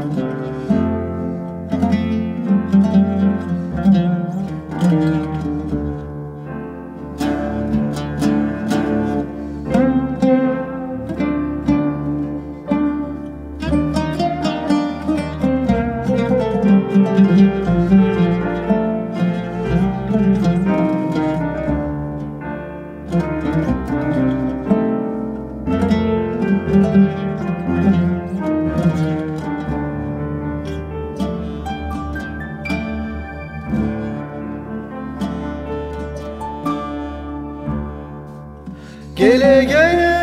Gele gele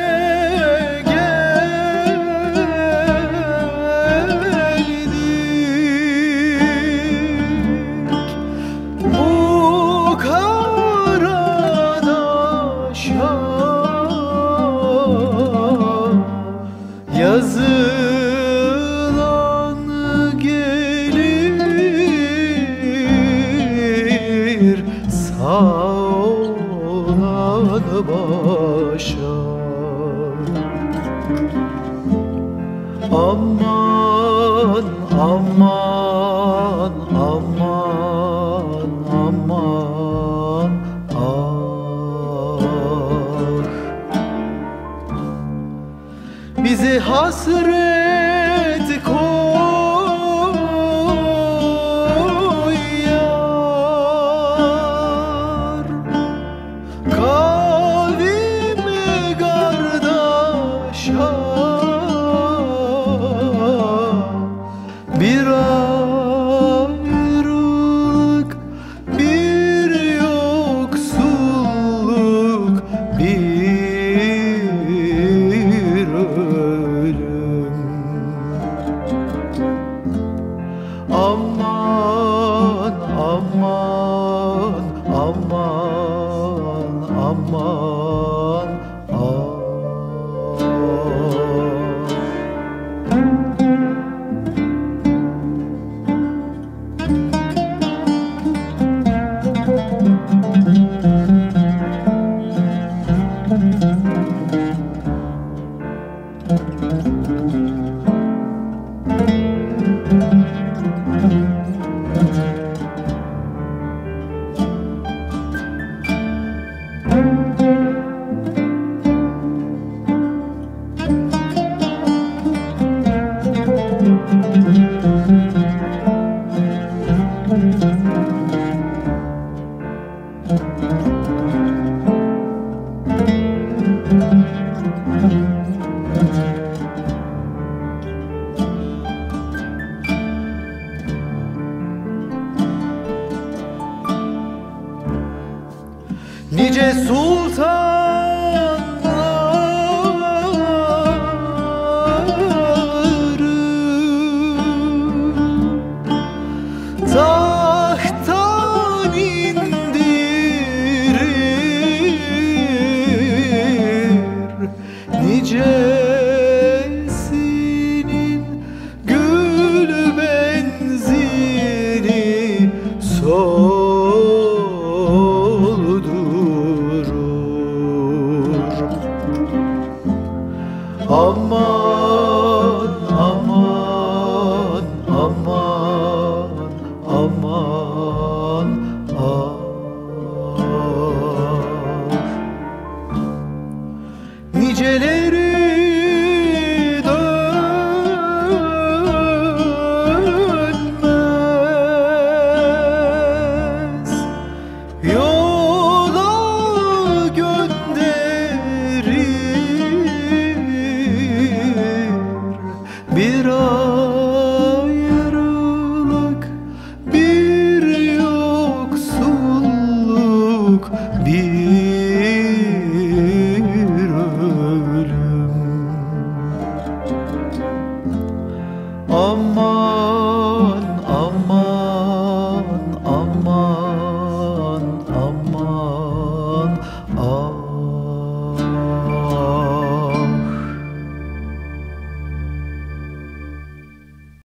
geldik bu karadaşa, yazılan gelir sağ başa. Aman aman aman aman ah, bizi hasret koy yar, kavim kardeşa, bir ayrılık, bir yoksulluk, bir ölüm. Aman aman aman aman ah. Nice sultanları tahttan indirir, nicesinin gül benzini aman aman aman aman ah. Niceleri dönmez yola gönderir, bir ayrılık, bir yoksulluk, bir ölüm. Aman